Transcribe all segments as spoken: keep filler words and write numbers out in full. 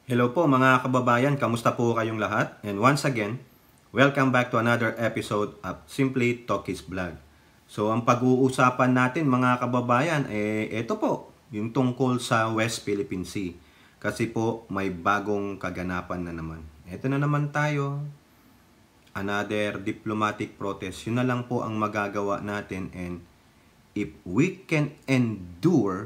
Hello po mga kababayan, kamusta po kayong lahat? And once again, welcome back to another episode of Simply Talkies Vlog. So ang pag-uusapan natin mga kababayan, eh ito po, yung tungkol sa West Philippine Sea. Kasi po may bagong kaganapan na naman. Ito na naman tayo, another diplomatic protest. Yun na lang po ang magagawa natin, and if we can endure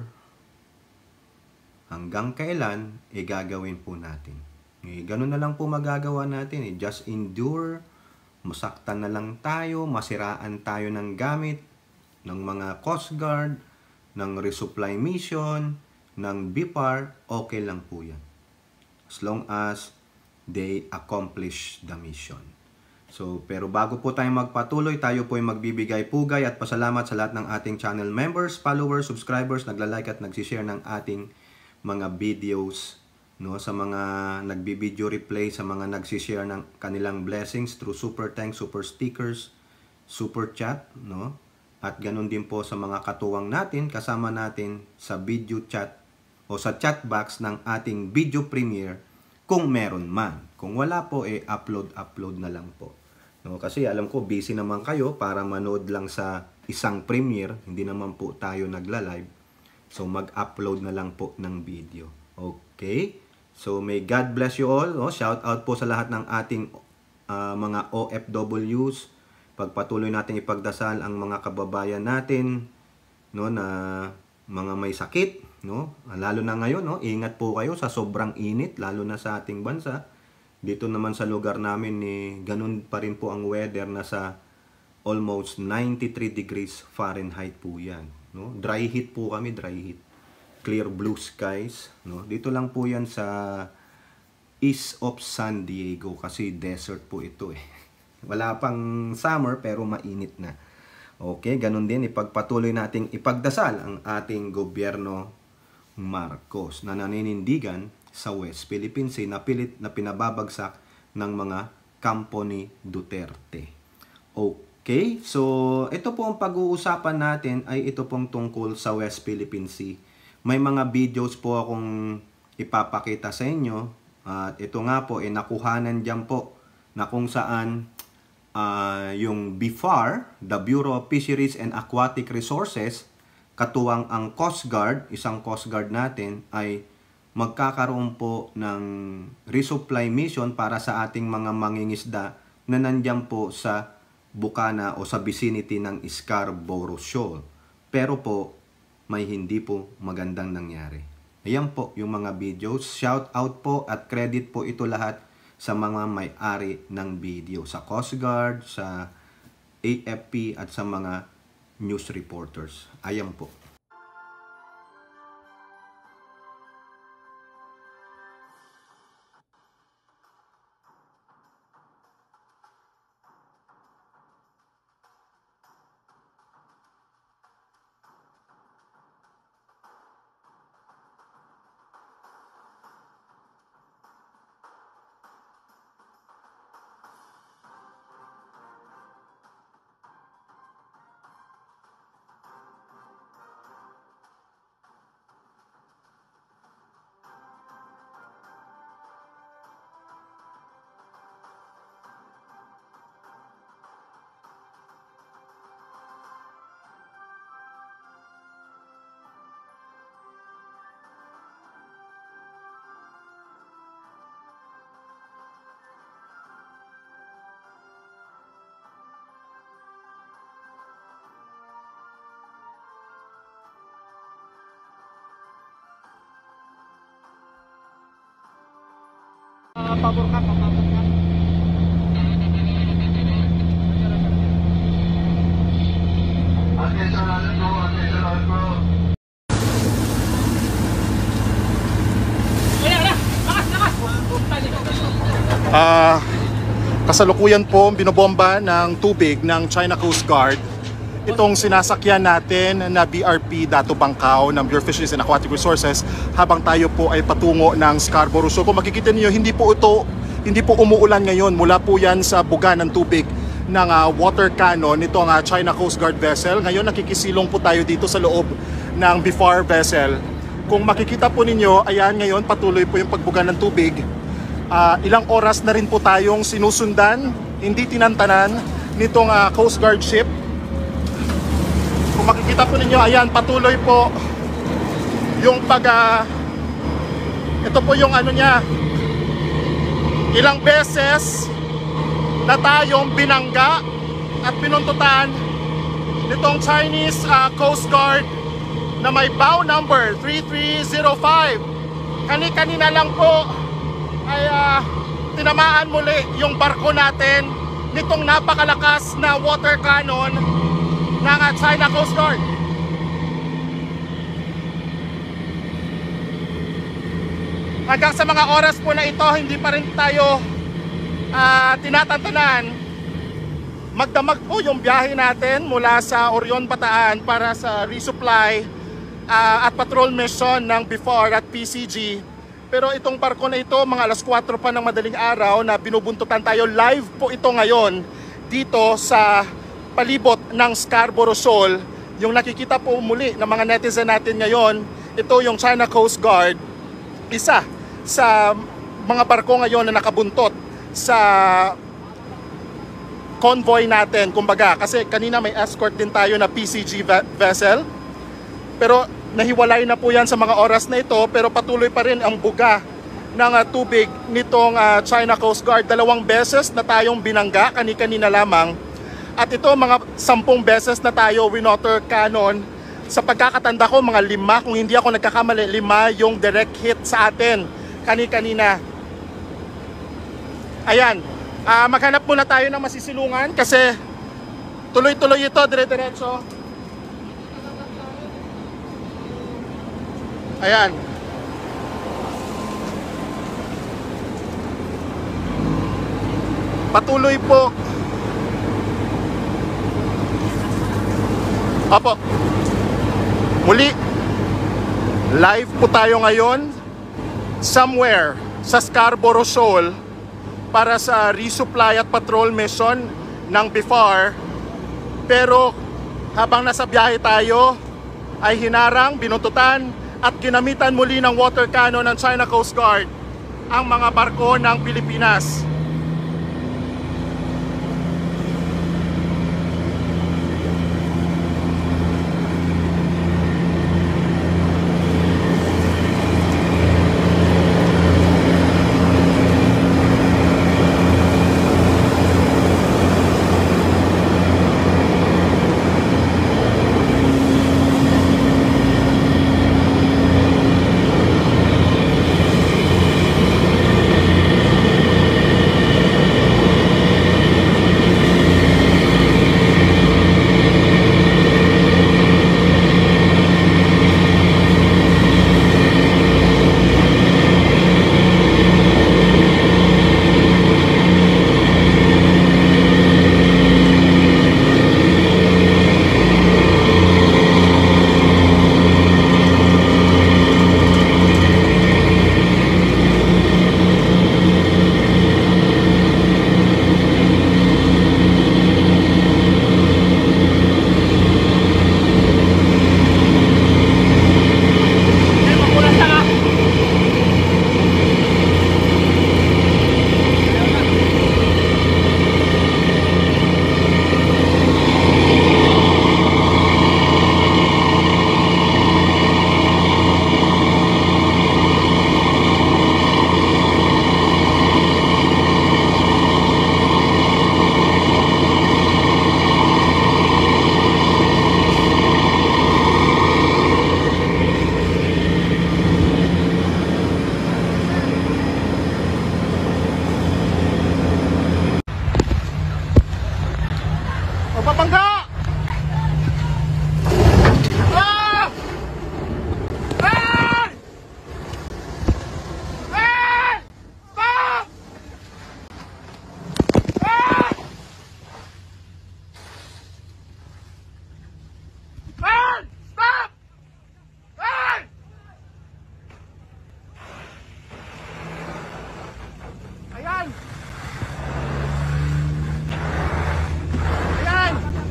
hanggang kailan, eh gagawin po natin. Eh, ganun na lang po magagawa natin. Eh. Just endure, masaktan na lang tayo, masiraan tayo ng gamit, ng mga Coast Guard, ng resupply mission, ng B I P A R, okay lang po yan. As long as they accomplish the mission. So, pero bago po tayo magpatuloy, tayo po ay magbibigay pugay at pasalamat sa lahat ng ating channel members, followers, subscribers, nagla-like at nagsishare ng ating mga videos, no, sa mga nagbi-video replay, sa mga nagsi-share ng kanilang blessings through super thanks, super stickers, super chat, no, at ganun din po sa mga katuwang natin, kasama natin sa video chat o sa chat box ng ating video premiere kung meron man. Kung wala po, eh upload upload na lang po, no, kasi alam ko busy naman kayo para manood lang sa isang premiere, hindi naman po tayo nagla-live. So, mag-upload na lang po ng video. Okay? So, may God bless you all. Oh, shout out po sa lahat ng ating uh, mga O F Ws. Pagpatuloy natin ipagdasal ang mga kababayan natin, no, na mga may sakit, no? Lalo na ngayon, no? Ingat po kayo sa sobrang init, lalo na sa ating bansa. Dito naman sa lugar namin, eh, ganun pa rin po ang weather, na sa almost ninety-three degrees Fahrenheit po yan. No? Dry heat po kami, dry heat. Clear blue skies. No? Dito lang po yan sa east of San Diego kasi desert po ito eh. Wala pang summer pero mainit na. Okay, ganun din ipagpatuloy nating ipagdasal ang ating gobyerno Marcos na naninindigan sa West Philippine Sea na pilit na pinababagsak ng mga kampo ni Duterte. Okay. Okay, so ito po ang pag-uusapan natin ay ito pong tungkol sa West Philippine Sea. May mga videos po akong ipapakita sa inyo. At ito nga po, eh, nakuhanan dyan po na kung saan uh, yung B I F A R, the Bureau of Fisheries and Aquatic Resources, katuwang ang Coast Guard, isang Coast Guard natin, ay magkakaroon po ng resupply mission para sa ating mga mangingisda na nandyan po sa Bukana o sa vicinity ng Scarborough Shoal. Pero po, may hindi po magandang nangyari. Ayan po yung mga videos. Shout out po at credit po ito lahat sa mga may-ari ng video. Sa Coast Guard, sa A F P at sa mga news reporters. Ayan po. Pabor ka, pabor ka. Ah, uh, kasalukuyan po binobomba ng tubig ng China Coast Guard itong sinasakyan natin na B R P Dato Bangkao ng Bureau of Fisheries and Aquatic Resources habang tayo po ay patungo ng Scarborough. So kung makikita niyo, hindi po ito, hindi po umuulan ngayon. Mula po yan sa buga ng tubig ng uh, water cannon nitong uh, China Coast Guard vessel. Ngayon nakikisilong po tayo dito sa loob ng B I F A R vessel Kung makikita po ninyo, ayan ngayon patuloy po yung pagbuga ng tubig. Uh, ilang oras na rin po tayong sinusundan, hindi tinantanan nitong uh, Coast Guard ship. Kung makikita po ninyo, ayan patuloy po yung pag uh, ito po yung ano niya, ilang beses na tayong binangga at pinuntutan nitong Chinese uh, Coast Guard na may bow number three three zero five. Kani-kanina lang po ay uh, tinamaan muli yung barko natin nitong napakalakas na water cannon ng uh, China Coast Guard. Hanggang sa mga oras po na ito, hindi pa rin tayo uh, tinatantanan. Magdamag po yung biyahe natin mula sa Orion, Bataan para sa resupply uh, at patrol mission ng B F O R at P C G. Pero itong barko na ito, mga alas kwatro pa ng madaling araw na binubuntutan tayo, live po ito ngayon dito sa palibot ng Scarborough Shoal. Yung nakikita po muli ng mga netizen natin ngayon, ito yung China Coast Guard, isa sa mga barko ngayon na nakabuntot sa convoy natin, kumbaga, kasi kanina may escort din tayo na P C G vessel, pero nahiwalay na po yan sa mga oras na ito, pero patuloy pa rin ang buga ng uh, tubig nitong uh, China Coast Guard. Dalawang beses na tayong binangga, kani-kanina lamang, at ito mga sampung beses na tayo winotter cannon. Sa pagkakatanda ko, mga lima, kung hindi ako nagkakamali, lima yung direct hit sa atin kani-kanina. Ayan, uh, maghanap muna tayo ng masisilungan kasi tuloy-tuloy ito, dire-diretso. Ayan. Patuloy po. Opo. Muli, live po tayo ngayon somewhere sa Scarborough Shoal para sa resupply at patrol mission ng B F O R. Pero habang nasa biyahe tayo ay hinarang, binuntutan at ginamitan muli ng water cannon ng China Coast Guard ang mga barko ng Pilipinas.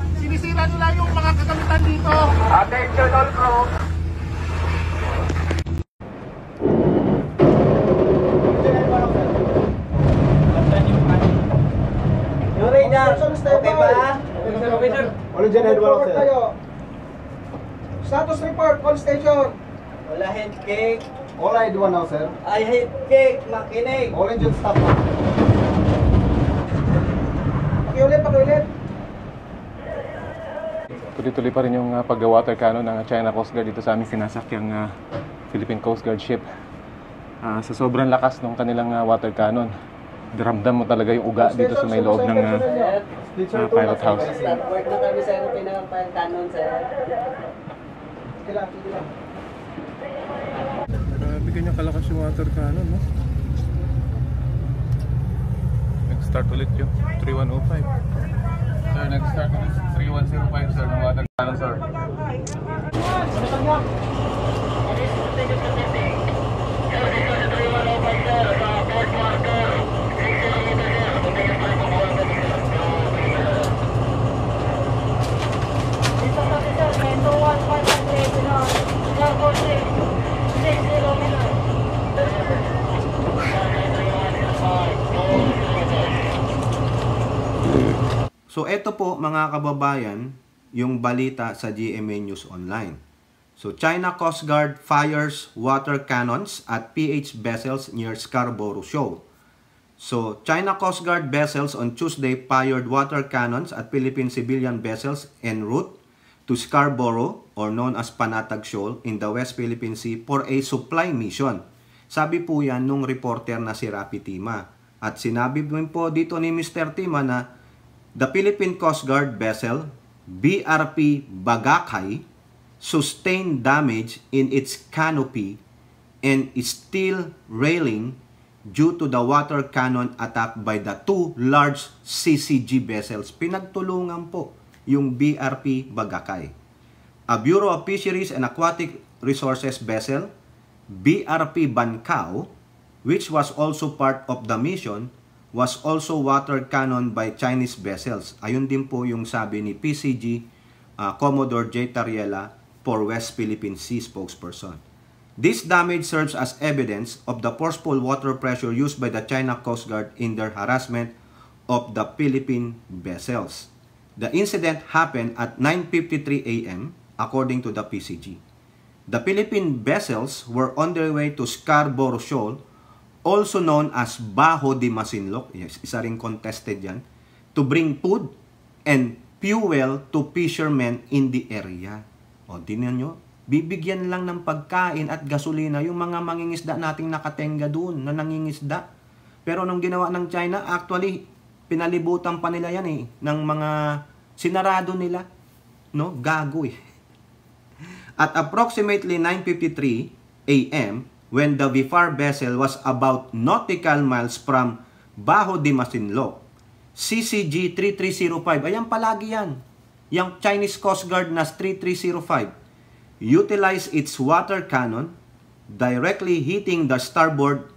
nila yung mga kagamitan dito. Attention all crew. Indian head one, sir. Tayo. Status report, call station. Wala head cake. All I do now, sir. Ay head cake, makinig. All engine stop na. Pakiulit, pakiulit. Tuloy-tuloy pa rin yung uh, pag-water cannon ng China Coast Guard dito sa aming sinasakyang uh, Philippine Coast Guard ship. Uh, sa sobrang lakas ng kanilang uh, water cannon, ramdam mo talaga yung uga dito sa may loob ng uh, uh, pilot house. Start work na kami sa pinaka-fire cannon, sir. Sige lang, sige lang. Grabe ganyan kalakas yung water cannon, no? Nag-start ulit yung three one oh five. Sir, nag-start ulit three one oh five, sir, ng water cannon, sir. So eto po mga kababayan, yung balita sa G M A News Online. So China Coast Guard fires water cannons at P H vessels near Scarborough Shoal. So China Coast Guard vessels on Tuesday fired water cannons at Philippine civilian vessels en route to Scarborough, or known as Panatag Shoal, in the West Philippine Sea for a supply mission. Sabi po yan nung reporter na si Rapi Tima. At sinabi po dito ni Mister Tima na the Philippine Coast Guard vessel B R P Bagakay sustained damage in its canopy and steel railing due to the water cannon attack by the two large C C G vessels. Pinagtulungan po yung B R P Bagakay. A Bureau of Fisheries and Aquatic Resources vessel, B R P Bancao, which was also part of the mission, was also water cannon by Chinese vessels. Ayun din po yung sabi ni P C G uh, Commodore J. Tariela for West Philippine Sea spokesperson. This damage serves as evidence of the forceful water pressure used by the China Coast Guard in their harassment of the Philippine vessels. The incident happened at nine fifty-three A M according to the P C G. The Philippine vessels were on their way to Scarborough Shoal, also known as Baho de Masinloc, yes, isa ring contested yan, to bring food and fuel to fishermen in the area. O, dinan nyo, bibigyan lang ng pagkain at gasolina yung mga mangingisda nating nakatenga doon na nangingisda. Pero nung ginawa ng China, actually, pinalibutan pa nila yan eh, ng mga sinarado nila. No? Gago eh. At approximately nine fifty-three A M, when the V F A R vessel was about nautical miles from Baho de Masinloc, C C G three three zero five, ayan palagi yan, yung Chinese Coast Guard na three three zero five, utilized its water cannon, directly hitting the starboard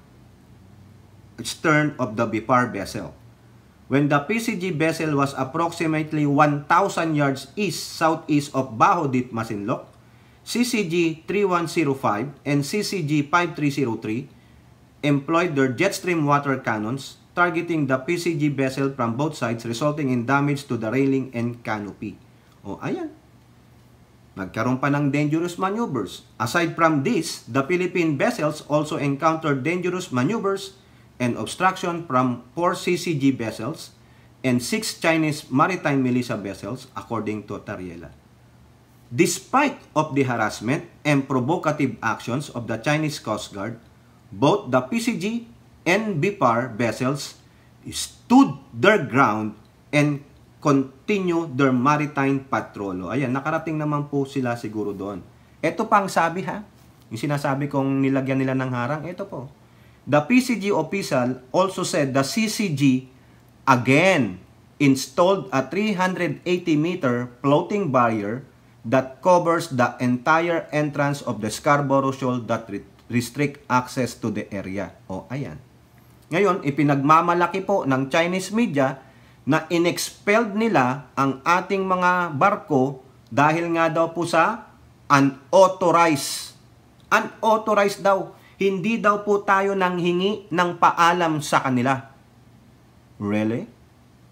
stern of the V F A R vessel. When the P C G vessel was approximately one thousand yards east-southeast of Baho de Masinloc, C C G three one zero five and C C G five three zero three employed their jetstream water cannons, targeting the P C G vessel from both sides, resulting in damage to the railing and canopy. O, ayan. Nagkaroon pa ng dangerous maneuvers. Aside from this, the Philippine vessels also encountered dangerous maneuvers and obstruction from four C C G vessels and six Chinese maritime militia vessels, according to Tariela. Despite of the harassment and provocative actions of the Chinese Coast Guard, both the P C G and V F A R vessels stood their ground and continue their maritime patrol. Ayan, nakarating naman po sila siguro doon. Ito pang sabi ha, yung sinasabi kong nilagyan nila ng harang, ito po. The P C G official also said the C C G again installed a three hundred eighty meter floating barrier that covers the entire entrance of the Scarborough Shoal that re restrict access to the area. O, ayan. Ngayon, ipinagmamalaki po ng Chinese media na inexpelled nila ang ating mga barko dahil nga daw po sa unauthorized. Unauthorized daw. Hindi daw po tayo nang hingi ng paalam sa kanila. Really? Yan o.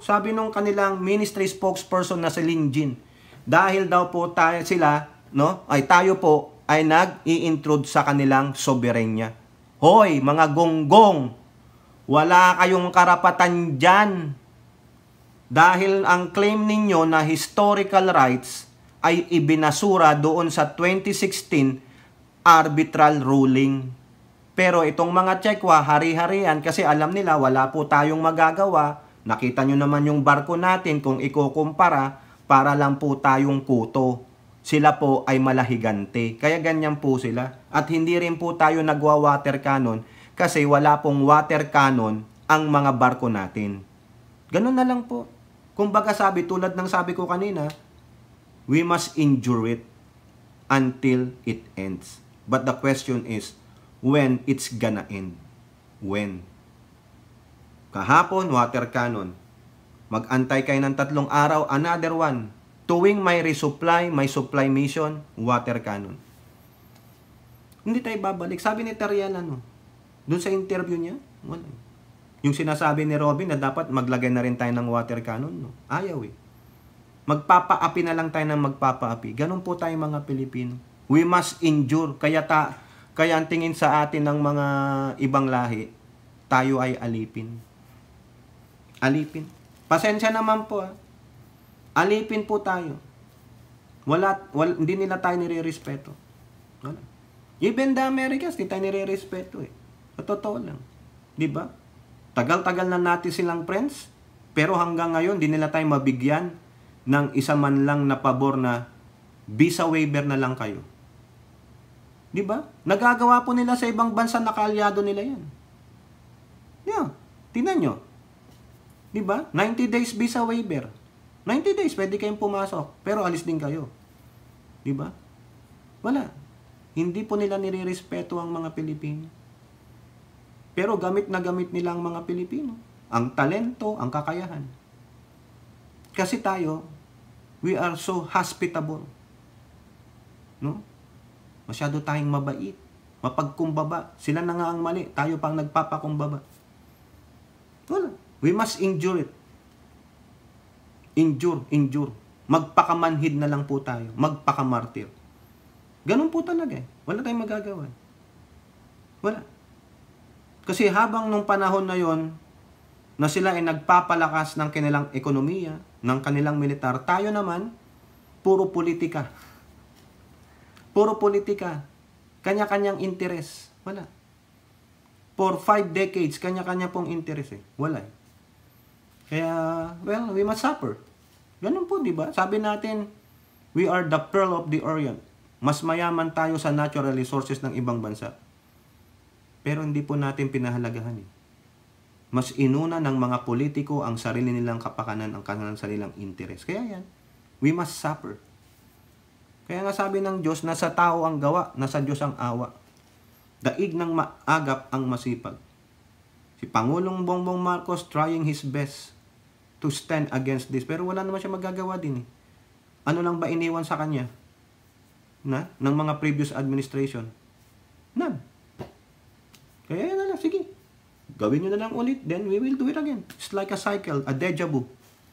sabi nung kanilang ministry spokesperson na si Lin Jin. Dahil daw po tayo sila, no, ay tayo po ay nag-i-intrude sa kanilang soberenya. Hoy, mga gonggong, wala kayong karapatan dyan. Dahil ang claim ninyo na historical rights ay ibinasura doon sa twenty sixteen arbitral ruling. Pero itong mga Chekwa, hari-harian, kasi alam nila wala po tayong magagawa. Nakita nyo naman yung barko natin kung ikukumpara, para lang po tayong kuto. Sila po ay malahigante. Kaya ganyan po sila. At hindi rin po tayo nagwa-water cannon kasi wala pong water cannon ang mga barko natin. Ganun na lang po. Kumbaga sabi, tulad ng sabi ko kanina, we must endure it until it ends. But the question is, when it's gonna end? When? Kahapon, water cannon. Mag-antay kayo ng tatlong araw, another one. Tuwing may resupply, may supply mission, water cannon. Hindi tayo babalik. Sabi ni Terian, ano, doon sa interview niya, wala. Yung sinasabi ni Robin na dapat maglagay na rin tayo ng water cannon, no? Ayaw eh. Magpapaapi na lang tayo ng magpapaapi. Ganun po tayo mga Pilipino. We must endure. Kaya ta Kaya ang tingin sa atin ng mga ibang lahi, tayo ay alipin. Alipin. Pasensya naman po. Ha? Alipin po tayo. Wala, wala, hindi nila tayo nire-respeto. Wala. Even the Americans, hindi tayo nire-respeto eh. Sa totoo lang. Di ba? Tagal-tagal na natin silang friends, pero hanggang ngayon, hindi nila tayo mabigyan ng isa man lang na pabor na visa waiver na lang kayo. Di ba? Nagagawa po nila sa ibang bansa na kaalyado nila yan. Yeah. Tingnan nyo. Di ba? ninety days visa waiver. ninety days, pwede kayong pumasok. Pero alis din kayo. Di ba? Wala. Hindi po nila nire-respeto ang mga Pilipino. Pero gamit na gamit nila ang mga Pilipino. Ang talento, ang kakayahan. Kasi tayo, we are so hospitable. No? Masyado tayong mabait, mapagkumbaba. Sila na nga ang mali, tayo pang nagpapakumbaba. Wala. We must endure it. Endure, endure. Magpakamanhid na lang po tayo. Magpakamartir. Ganun po talaga eh. Wala tayong magagawa. Wala. Kasi habang nung panahon na yon na sila ay nagpapalakas ng kanilang ekonomiya, ng kanilang militar, tayo naman, puro politika. Puro politika. Kanya-kanyang interes. Wala. For five decades, kanya-kanya pong interes eh. Wala eh. Kaya, well, we must suffer. Ganun po, di ba? Sabi natin, we are the pearl of the Orient. Mas mayaman tayo sa natural resources ng ibang bansa. Pero hindi po natin pinahalagahan eh. Mas inuna ng mga politiko ang sarili nilang kapakanan, ang kanilang sarilang interes. Kaya yan, we must suffer. Kaya nga sabi ng Diyos, nasa tao ang gawa, nasa Diyos ang awa. Daig ng maagap ang masipag. Si Pangulong Bongbong Marcos trying his best to stand against this. Pero wala naman siya magagawa din eh. Ano lang ba iniwan sa kanya? Na? Ng mga previous administration? None. Kaya yan na lang, sige. Gawin nyo na lang ulit, then we will do it again. It's like a cycle, a deja vu.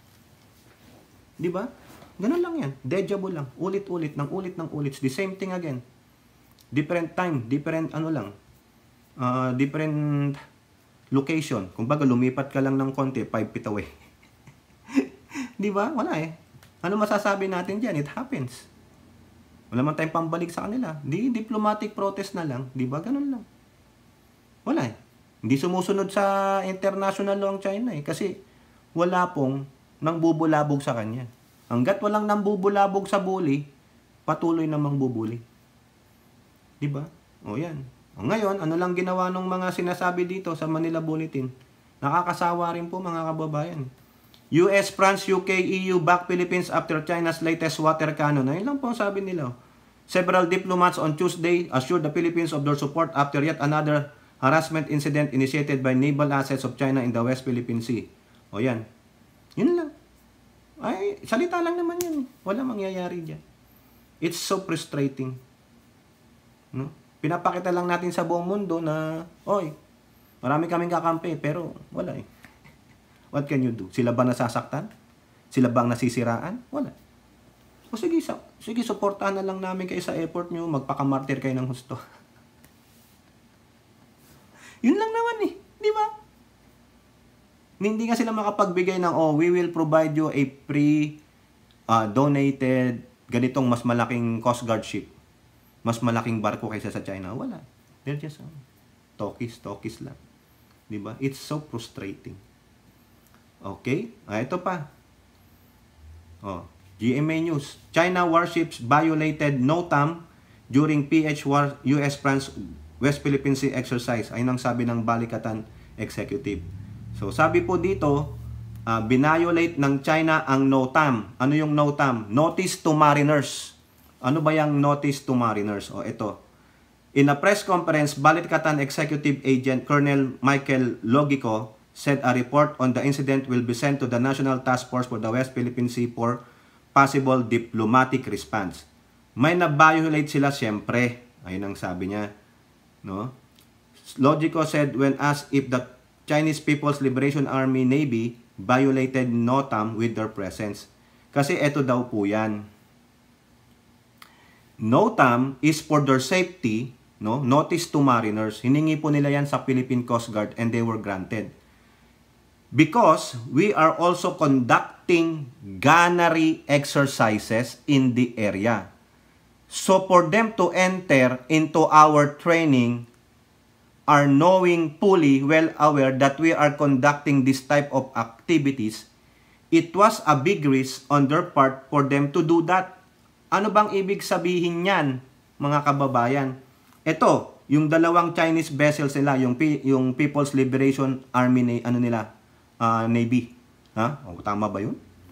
Di ba? Ganun lang yan. Deja vu lang. Ulit-ulit, ng ulit ng ulit. It's the same thing again. Different time, different ano lang. Uh, different location. Kung baga, lumipat ka lang ng konti, five feet away. Di ba? Wala eh. Ano masasabi natin dyan? It happens. Wala man tayong pambalik sa kanila. Di diplomatic protest na lang. Di ba? Ganun lang. Wala eh. Hindi sumusunod sa international law ang China eh. Kasi wala pong nang bubulabog sa kanya. Hanggat walang nang bubulabog sa bully, patuloy namang bubuli. Diba? O yan. O ngayon, ano lang ginawa ng mga sinasabi dito sa Manila Bulletin? Nakakasawa rin po mga kababayan. U S, France, U K, E U back Philippines after China's latest water cannon. Ayun lang po ang sabi nila. Several diplomats on Tuesday assured the Philippines of their support after yet another harassment incident initiated by naval assets of China in the West Philippine Sea. O yan. Yun lang. Ay, salita lang naman yan. Wala mangyayari dyan. It's so frustrating. No? Pinapakita lang natin sa buong mundo na, oy, marami kaming kakampi, pero wala eh. What can you do? Sila ba nasasaktan? Sila ba ang nasisiraan? Wala. O sige, sa, sige, suportahan na lang namin kayo sa effort nyo, magpakamartir kayo ng husto. Yun lang naman eh, di ba? Hindi nga sila makapagbigay ng, oh, we will provide you a pre uh, donated ganitong mas malaking Coast Guard ship. Mas malaking barko kaysa sa China. Wala. They're just um, talkies, talkies lang. Di ba? It's so frustrating. Okay? Ah, ito pa. Oh, G M A News. China warships violated NOTAM during P H war U S-France West Philippine Sea exercise. Ayun ang sabi ng Balikatan Executive. So, sabi po dito, uh, binayolate ng China ang NOTAM. Ano yung NOTAM? Notice to Mariners. Ano ba yung Notice to Mariners? O, ito. In a press conference, Balikatan Executive Agent Colonel Michael Logico said a report on the incident will be sent to the National Task Force for the West Philippine Sea for possible diplomatic response. May na-violate sila siyempre. Ayun ang sabi niya. No? Logico said when asked if the Chinese People's Liberation Army Navy violated NOTAM with their presence. Kasi eto daw po yan. NOTAM is for their safety, no? Notice to mariners. Hiningi po nila yan sa Philippine Coast Guard and they were granted. Because we are also conducting gunnery exercises in the area. So for them to enter into our training are knowing fully well aware that we are conducting this type of activities, it was a big risk on their part for them to do that. Ano bang ibig sabihin niyan, mga kababayan? Ito, yung dalawang Chinese vessels nila, yung, yung People's Liberation Army, ano nila, uh, Navy. Ha? O, tama ba yun?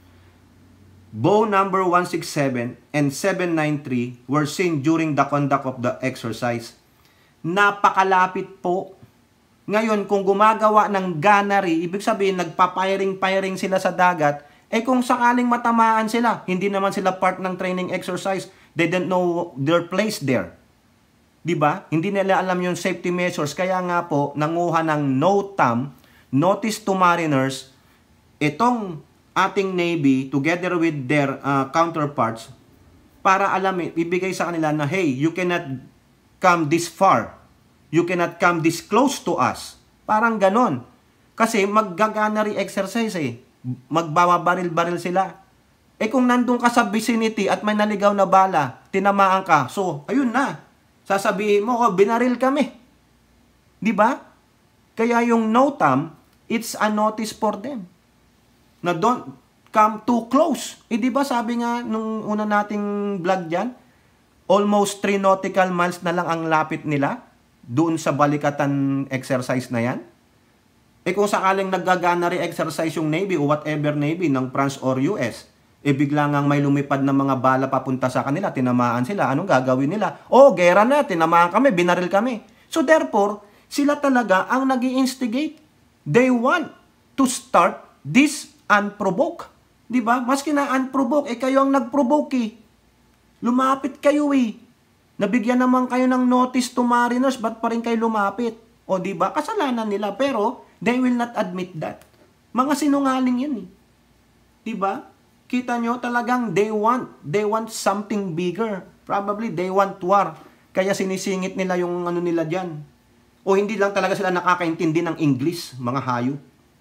Bow number one sixty-seven and seven ninety-three were seen during the conduct of the exercise. Napakalapit po. Ngayon, kung gumagawa ng gunnery, ibig sabihin, nagpa-firing-firing sila sa dagat, eh kung sakaling matamaan sila, hindi naman sila part ng training exercise, they don't know their place there. Diba? Hindi nila alam yung safety measures. Kaya nga po, nanguha ng NOTAM, Notice to Mariners, itong ating Navy, together with their uh, counterparts, para alamin, ibigay sa kanila na, hey, you cannot come this far. You cannot come this close to us. Parang ganon. Kasi mag-gunnery exercise eh. Magbabaril-baril sila. Eh kung nandun ka sa vicinity at may naligaw na bala, tinamaan ka, so, ayun na. Sasabihin mo, oh, binaril kami. Di ba? Kaya yung NOTAM, it's a notice for them. Na don't come too close. Eh di ba sabi nga nung una nating vlog dyan, almost three nautical miles na lang ang lapit nila doon sa balikatan exercise na yan. Eh kung sakaling nag-gunnery exercise yung Navy o whatever Navy ng France or U S, eh bigla ngang may lumipad na mga bala papunta sa kanila, tinamaan sila, anong gagawin nila? Oh, gera na, tinamaan kami, binaril kami. So therefore, sila talaga ang nag-i-instigate. They want to start this unprovoked. Diba? Maski na unprovoked, eh kayo ang nag-provoke eh. Lumapit kayo eh. Nabigyan naman kayo ng notice to mariners, ba't pa rin kayo lumapit? O diba? Kasalanan nila, pero they will not admit that. Mga sinungaling yun eh. Diba? Kita nyo talagang they want, they want something bigger. Probably they want war. Kaya sinisingit nila yung ano nila dyan. O hindi lang talaga sila nakakaintindi ng English, mga hayop.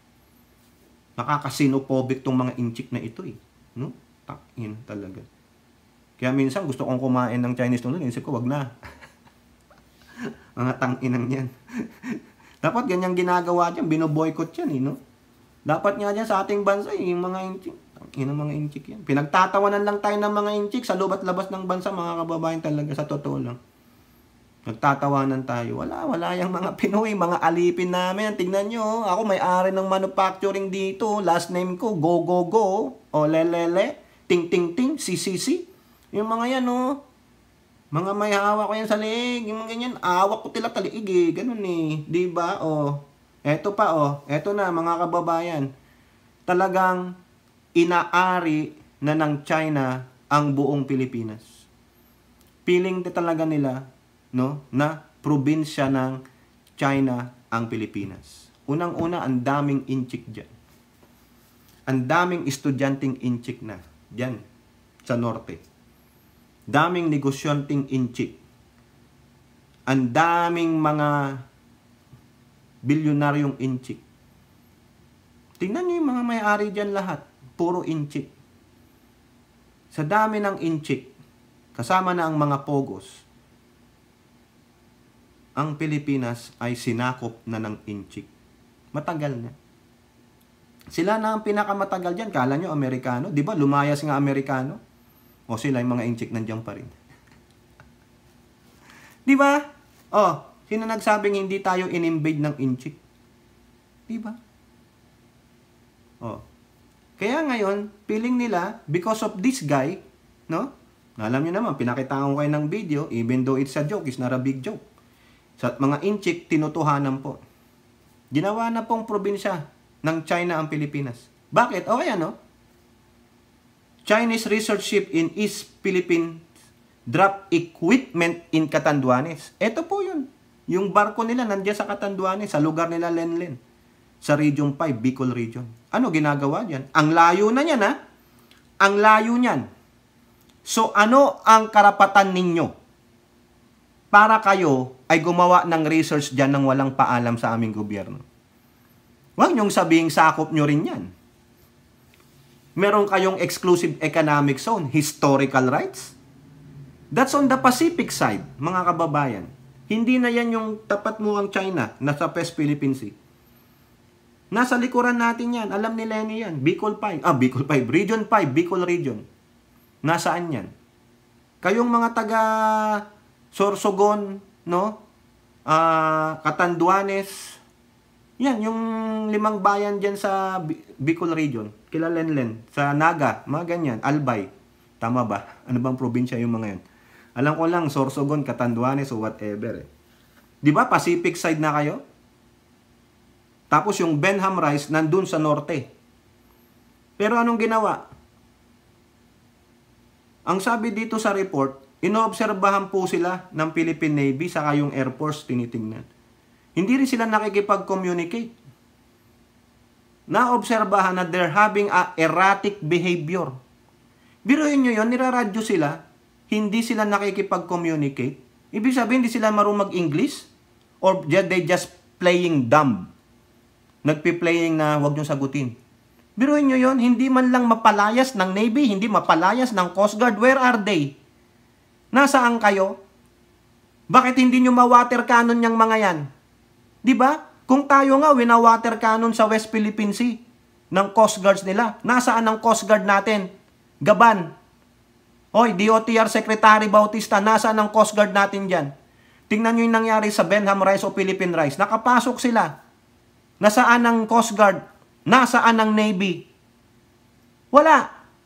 Nakakasinophobic tong mga inchik na ito eh. No? Takin talaga. Kaya minsan gusto kong kumain ng Chinese noodle, inisip ko, wag na. Mga tanginang yan. Dapat ganyang ginagawa dyan, binoboykot yan eh, no? Dapat nga dyan sa ating bansa eh, yung mga inchik. Tangin ang mga inchik yan. Pinagtatawanan lang tayo ng mga inchik sa loob at labas ng bansa, mga kababayan talaga, sa totoo lang. Nagtatawanan tayo. Wala, wala yung mga Pinoy, mga alipin namin. Tignan nyo, ako may-ari ng manufacturing dito. Last name ko, go, go, go. O, lelele. Ting, ting, ting. Si, si, si. Yung mga yan, oh. Mga may hawak ko yan sa leeg. Yung mga ganyan, awak ko tila taliig eh. Ganun eh. Diba? O, eto pa, oh. Eto na, mga kababayan. Talagang inaari na ng China ang buong Pilipinas. Feeling talaga nila, no, na probinsya ng China ang Pilipinas. Unang-una, ang daming inchik dyan. ang daming estudyanteng inchik na diyan sa norte. Daming negosyanteng inchik. Ang daming mga bilyonaryong inchik. Tingnan niyo yung mga may-ari diyan lahat, puro inchik. Sa dami ng inchik, kasama na ang mga pogos, ang Pilipinas ay sinakop na ng inchik. Matagal na. Sila na ang pinakamatagal dyan. Kala nyo, Amerikano? Di ba, lumayas nga Amerikano? O sila yung mga inchik nandiyan pa rin. Di ba? O, sino nagsabing hindi tayo in-invade ng inchik? Di ba? O. Kaya ngayon, feeling nila, because of this guy, no? Alam nyo naman, pinakitaan ko kayo ng video, even though it's a joke, it's not a big joke. Sa mga inchik, tinutuhanan po. Ginawa na pong probinsya ng China ang Pilipinas. Bakit? O kaya, no? Chinese research ship in East Philippines drop equipment in Catanduanes. Ito po yun. Yung barko nila nandiyan sa Catanduanes, sa lugar nila Lenlen. Sa Region five, Bicol Region. Ano ginagawa dyan? Ang layo na yan, ha? Ang layo niyan. So, ano ang karapatan ninyo para kayo ay gumawa ng research dyan nang walang paalam sa aming gobyerno? Huwag niyong sabihing sakop nyo rin yan. Meron kayong exclusive economic zone, historical rights. That's on the Pacific side, mga kababayan. Hindi na yan yung tapat mo ang China, nasa West Philippine Sea. Nasa likuran natin yan. Alam ni Lenny yan. Bicol five. Ah, Bicol five. Region five. Bicol Region. Nasaan yan? Kayong mga taga Sorsogon, no? Ah, Catanduanes. Yan, yung limang bayan dyan sa Bicol Region. Kila Lenlen. Sa Naga. Mga ganyan. Albay. Tama ba? Ano bang probinsya yung mga yan? Alam ko lang, Sorsogon, Catanduanes, o whatever. Eh. Di ba? Pacific side na kayo? Tapos yung Benham Rice nandun sa norte. Pero anong ginawa? Ang sabi dito sa report, inoobserbahan po sila ng Philippine Navy saka yung Air Force tinitingnan. Hindi rin sila nakikipag-communicate. Naobserbahan na they're having a erratic behavior. Biruin nyo yun, niraradyo sila, hindi sila nakikipag-communicate. Ibig sabihin, hindi sila marunong mag-English? Or they just playing dumb? Nagpi-playing na wag nyo sagutin. Biruin nyo yun, hindi man lang mapalayas ng Navy, hindi mapalayas ng Coast Guard. Where are they? Nasaan kayo? Bakit hindi nyo ma-water cannon yung mga yan? Di ba? Kung tayo nga, wina-water cannon sa West Philippine Sea ng Coast Guards nila. Nasaan ang Coast Guard natin? Gaban. Hoy, D O T R Secretary Bautista, nasaan ang Coast Guard natin dyan? Tingnan nyo yung nangyari sa Benham Rice o Philippine Rice. Nakapasok sila. Nasaan ang Coast Guard? Nasaan ang Navy? Wala.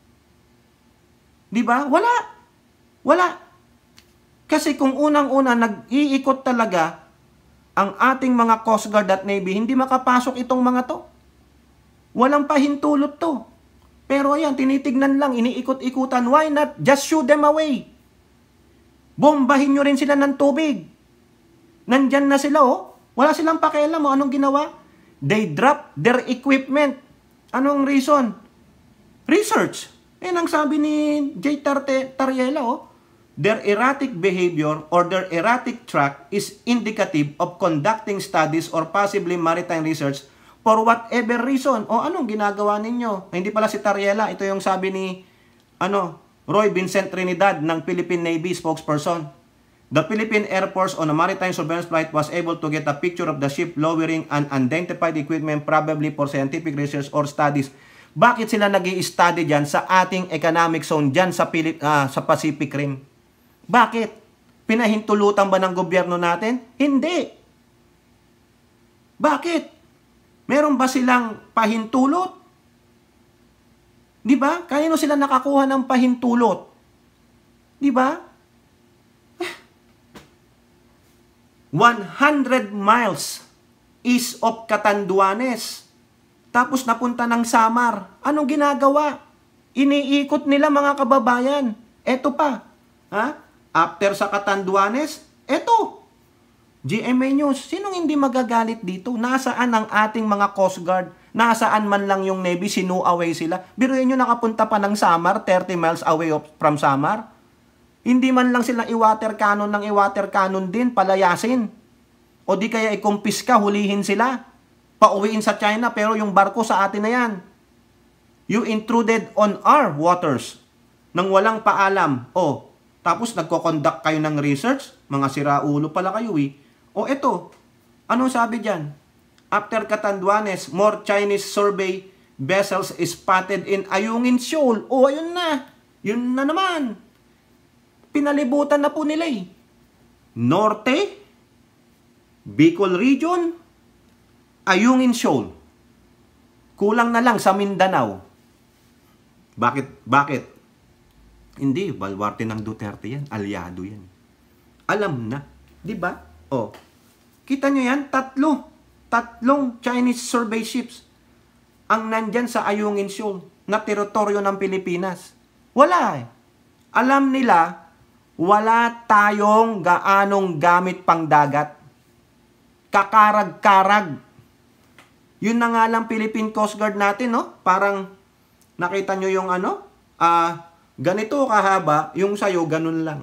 Di ba? Wala. Wala. Kasi kung unang-una nag-iikot talaga ang ating mga Coast Guard at Navy, hindi makapasok itong mga to. Walang pahintulot to. Pero ayan, tinitignan lang, iniikot-ikutan. Why not? Just shoo them away. Bombahin nyo rin sila ng tubig. Nandyan na sila, oh. Wala silang pakialam, oh. Anong ginawa? They drop their equipment. Anong reason? Research. Eh, ang sabi ni J. Tarte, Tariela, oh, their erratic behavior or their erratic track is indicative of conducting studies or possibly maritime research for whatever reason. O anong ginagawa ninyo? Hindi pala si Tariela. Ito yung sabi ni ano, Roy Vincent Trinidad ng Philippine Navy spokesperson. The Philippine Air Force on a maritime surveillance flight was able to get a picture of the ship lowering an unidentified equipment probably for scientific research or studies. Bakit sila nag-i-study dyan sa ating economic zone dyan sa, Pilip, uh, sa Pacific Rim? Bakit? Pinahintulutan ba ng gobyerno natin? Hindi. Bakit? Meron ba silang pahintulot? Di ba? Kanino sila nakakuha ng pahintulot? Di ba? one hundred miles east of Catanduanes. Tapos napunta ng Samar. Anong ginagawa? Iniikot nila mga kababayan. Eto pa. Ha? After sa Catanduanes, eto. G M A News, sinong hindi magagalit dito? Nasaan ang ating mga Coast Guard? Nasaan man lang yung Navy? Sinu away sila? Biruin nyo nakapunta pa ng Samar, thirty miles away of, from Samar. Hindi man lang sila i-water cannon ng i-water cannon din, palayasin. O di kaya i-kumpiska, hulihin sila. Pauwiin sa China, pero yung barko sa atin na yan. You intruded on our waters nang walang paalam. O, tapos nagko-conduct kayo ng research, mga siraulo pala kayo eh. O eto, anong sabi dyan? After Catanduanes, more Chinese survey vessels spotted in Ayungin Shoal. O, ayun na. Yun na naman. Pinalibutan na po nila eh. Norte, Bicol Region, Ayungin Shoal. Kulang na lang sa Mindanao. Bakit? Bakit? Hindi, balwarte ng Duterte yan. Aliado yan. Alam na. Di ba? O, kita nyo yan? Tatlo. Tatlong Chinese survey ships ang nandyan sa Ayungin Shoal na teritoryo ng Pilipinas. Wala eh. Alam nila, wala tayong gaanong gamit pang dagat. Kakarag-karag. Yun na nga lang Philippine Coast Guard natin, no? Parang, nakita nyo yung ano? Ah, ganito kahaba, yung sayo, ganun lang.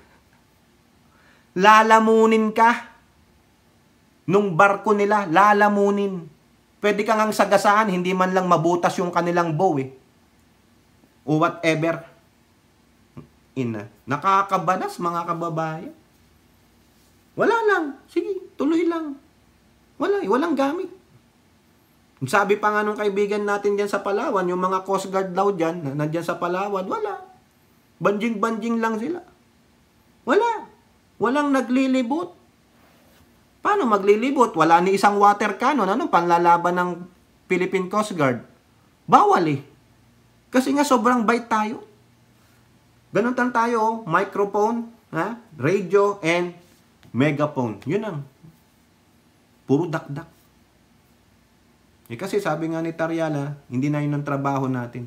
Lalamunin ka. Nung barko nila, lalamunin. Pwede kang ang sagasaan, hindi man lang mabutas yung kanilang bow, eh. O whatever. Ina. Nakakabanas, mga kababayan. Wala lang. Sige, tuloy lang. Wala, eh, walang gamit. Sabi pa nga nung kaibigan natin dyan sa Palawan, yung mga Coast Guard daw dyan, nandyan sa Palawan, wala. Banjing-banjing lang sila. Wala. Walang naglilibot. Paano maglilibot? Wala ni isang water cannon. Ano? Panlalaban ng Philippine Coast Guard. Bawal eh. Kasi nga sobrang bait tayo. Ganun tan tayo, oh. Microphone, ha? Radio, and megaphone. Yun ang. Puro dakdak. Eh kasi sabi nga ni Tariala, hindi na yun ang trabaho natin.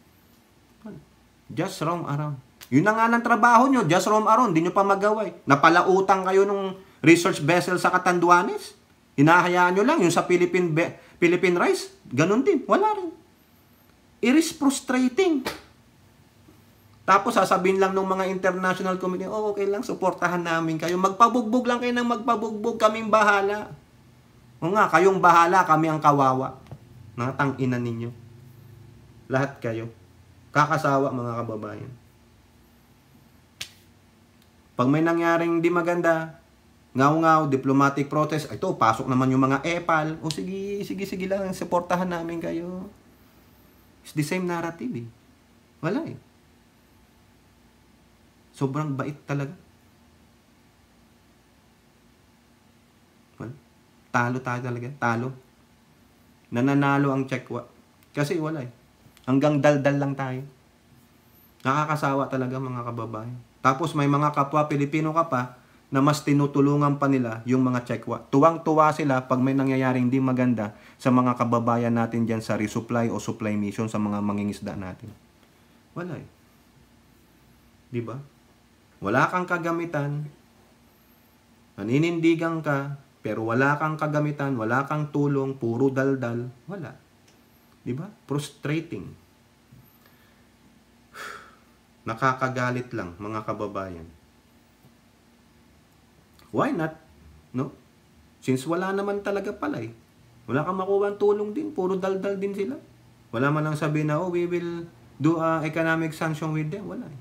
Just roam around. Yun na nga ng trabaho nyo, just roam around. Hindi nyo pa magawa eh. Napalautang kayo nung research vessel sa Catanduanes. Hinahayaan nyo lang yung sa Philippine, Philippine Rice. Ganun din. Wala rin. It is frustrating. Tapos sasabihin lang ng mga international community, oh okay lang, suportahan namin kayo. Magpabugbog lang kayo ng magpabugbog, kaming bahala. O nga, kayong bahala, kami ang kawawa. Natang-ina ninyo. Lahat kayo. Kakasawa, mga kababayan. Pag may nangyaring di maganda, ngaw-ngaw, diplomatic protest, ito, pasok naman yung mga epal. O sige, sige, sige lang, suportahan namin kayo. It's the same narrative eh. Wala eh. Sobrang bait talaga. Wala. Talo tayo talaga. Talo. Nananalo ang Chekwa. Kasi wala eh. Hanggang daldal lang tayo. Nakakasawa talaga mga kababayan. Tapos may mga kapwa Pilipino ka pa na mas tinutulungan pa nila yung mga Chekwa. Tuwang-tuwa sila pag may nangyayaring di maganda sa mga kababayan natin dyan sa resupply o supply mission sa mga mangingisda natin. Wala eh. Diba? Wala kang kagamitan, naninindigan ka, pero wala kang kagamitan, wala kang tulong, puro daldal, wala. Diba? Frustrating. Nakakagalit lang, mga kababayan. Why not? No? Since wala naman talaga pala eh. Wala kang makuha ang tulong din, puro daldal din sila. Wala man lang sabihin na, oh, we will do uh, economic sanction with them. Wala eh.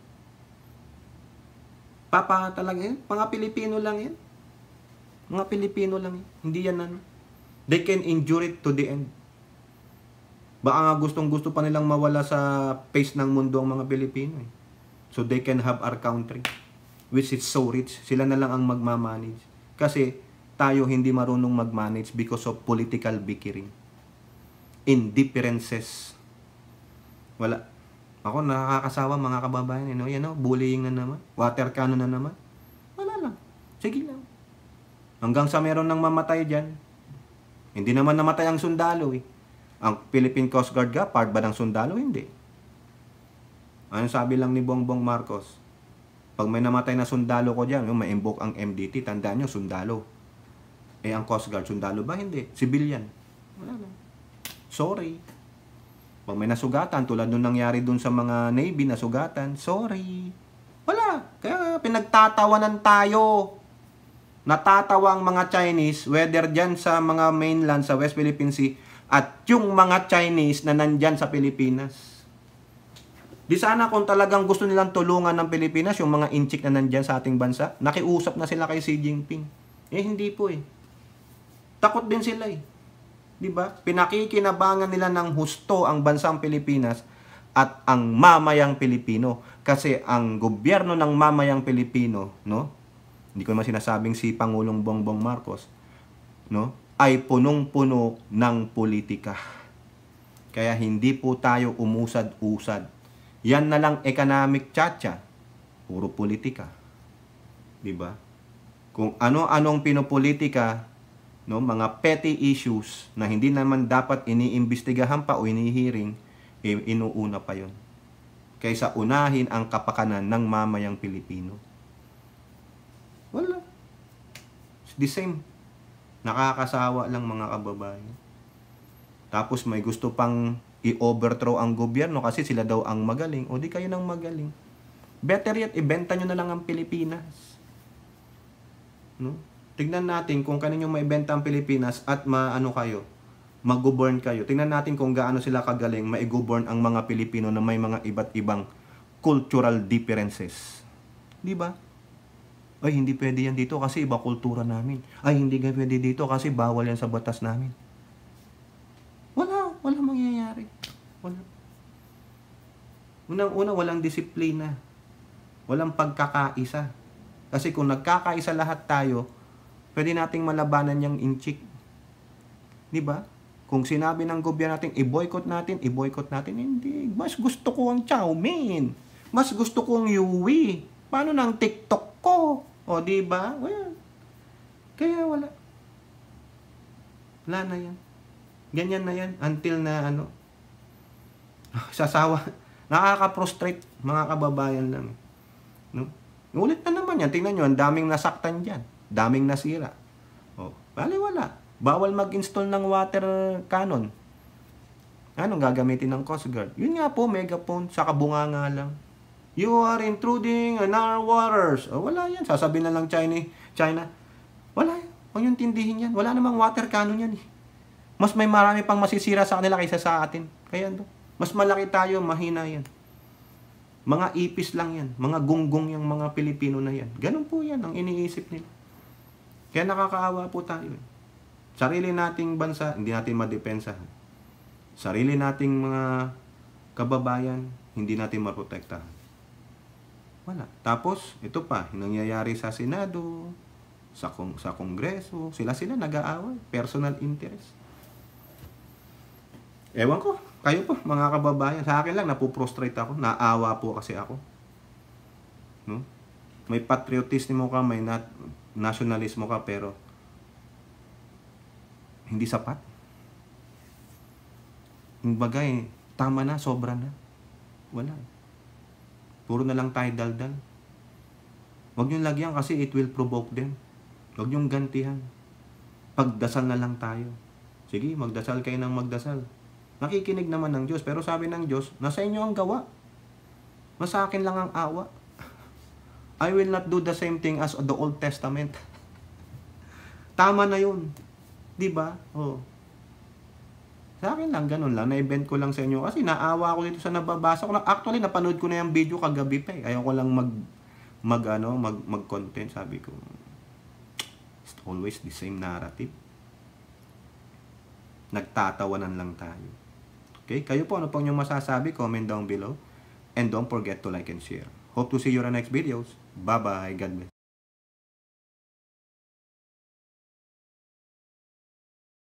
Papa talaga yan. Mga Pilipino lang yan. Mga Pilipino lang yan. Hindi yan ano. They can endure it to the end. Baka nga gustong-gusto pa nilang mawala sa face ng mundo ang mga Pilipino eh. So they can have our country. Which is so rich. Sila na lang ang magmamanage. Kasi tayo hindi marunong magmanage because of political bickering. Indifferences. Wala. Ako, nakakasawa mga kababayan. You know, you know, bullying na naman. Water cannon na naman. Wala lang. Sige lang. Hanggang sa meron nang mamatay dyan. Hindi naman namatay ang sundalo eh. Ang Philippine Coast Guard ka, part ba ng sundalo? Hindi. Ano sabi lang ni Bongbong Marcos? Pag may namatay na sundalo ko dyan, yung ma-invoke ang M D T, tandaan nyo, sundalo. Eh, ang Coast Guard, sundalo ba? Hindi. Civilian. Wala na. Sorry. Pag may nasugatan, tulad nung nangyari dun sa mga Navy, nasugatan, sorry. Wala. Kaya pinagtatawanan tayo. Natatawa ang mga Chinese, whether dyan sa mga mainland, sa West Philippine Sea, at yung mga Chinese na nandyan sa Pilipinas. Di sana kung talagang gusto nilang tulungan ng Pilipinas, yung mga inchik na nandyan sa ating bansa, nakiusap na sila kay Xi Jinping. Eh, hindi po eh. Takot din sila eh. Di ba? Pinakikinabangan nila ng husto ang bansang Pilipinas at ang mamayang Pilipino. Kasi ang gobyerno ng mamayang Pilipino, no? Hindi ko naman sinasabing si Pangulong Bongbong Marcos, no? Ay punong-puno ng politika. Kaya hindi po tayo umusad-usad. Yan na lang economic tchatcha. Puro politika. Di ba? Kung ano-anong pinopolitika, no, mga petty issues na hindi naman dapat iniimbestigahan pa o inihiring, eh, inuuna pa yon kaysa unahin ang kapakanan ng mamayang Pilipino. Wala. It's the same. Nakakasawa lang mga kababayan. Tapos may gusto pang i-overthrow ang gobyerno kasi sila daw ang magaling. O di kayo nang magaling. Better yet, ibenta nyo na lang ang Pilipinas. No? Tignan natin kung kanino maibenta ang Pilipinas at maano kayo, mag-govern kayo. Tignan natin kung gaano sila kagaling ma-govern ang mga Pilipino na may mga iba't ibang cultural differences. Di ba? Ay, hindi pwede yan dito kasi iba kultura namin. Ay, hindi nga pwede dito kasi bawal yan sa batas namin. Wala, wala mangyayari. Wala. Unang-una, walang disiplina. Walang pagkakaisa. Kasi kung nagkakaisa lahat tayo, pwede nating malabanan yung inchik. Di ba? Kung sinabi ng gobyerno natin, i-boycott natin, i-boycott natin, hindi. Mas gusto ko ang chow mein. Mas gusto ko ang Yui. Paano ng TikTok ko? O, di ba? Well, kaya wala. Wala na yan. Ganyan na yan. Until na, ano, sasawa. Nakaka-prostrate, mga kababayan lang. No? Ulit na naman yan. Tingnan nyo, ang daming nasaktan dyan. Daming nasira. O, bali wala. Bawal mag-install ng water cannon. Anong gagamitin ng Coast Guard? Yun nga po, megaphone, sa kabunganga lang. You are intruding on our waters. O, wala yan. Sasabihin na lang China. China. Wala yan. Huwag yung tindihin yan. Wala namang water cannon yan eh. Mas may marami pang masisira sa kanila kaysa sa atin. Kaya no? Mas malaki tayo, mahina yan. Mga ipis lang yan. Mga gunggong yung mga Pilipino na yan. Ganun po yan ang iniisip nila. Kaya nakakaawa po tayo. Sarili nating bansa, hindi natin madepensa. Sarili nating mga kababayan, hindi natin maprotektahan. Wala. Tapos, ito pa, nangyayari sa Senado, sa, kong, sa Kongreso, sila-sila nag-aaway. Personal interest. Ewan ko, kayo po, mga kababayan. Sa akin lang, napuprostrate ako. Naawa po kasi ako. No? May patriotismo ka, may nat nationalismo ka, pero hindi sapat. Yung bagay, tama na, sobra na. Wala. Puro na lang tayo daldal. Huwag niyong lagyan kasi it will provoke them. Huwag niyong gantihan. Pagdasal na lang tayo. Sige, magdasal kayo ng magdasal. Nakikinig naman ng Diyos, pero sabi ng Diyos, nasa inyo ang gawa. Nasa akin lang ang awa. I will not do the same thing as the Old Testament. Tama na yun. Diba? Oh. Sa akin lang, ganun lang. Na-event ko lang sa inyo. Kasi naawa ko dito sa nababasa ko. Actually, napanood ko na yung video kagabi pa eh. Ayaw ko lang mag, mag, ano, mag, mag-content. Sabi ko, it's always the same narrative. Nagtatawanan lang tayo. Okay? Kayo po, ano pong yung masasabi? Comment down below. And don't forget to like and share. Hope to see you in the next videos. Bye-bye. God bless.